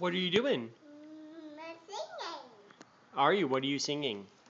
What are you doing? I'm singing. Are you? What are you singing?